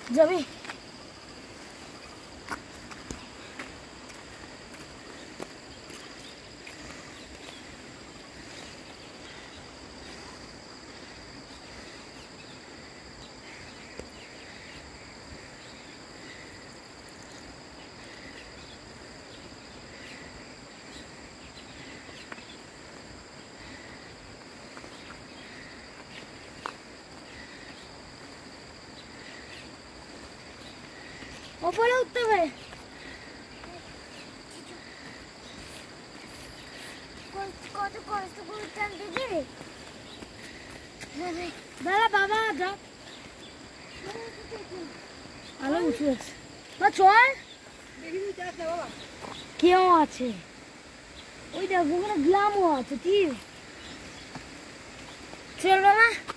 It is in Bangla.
যাবি ওপরে উঠতে হবে কত কষ্ট করে টানতে দিবি দাদা বাবা যা আলো উঠে গেছে না চল কেউ আছে ওই দেখো ওখানে গ্লামও আছে ঠিক চল বাবা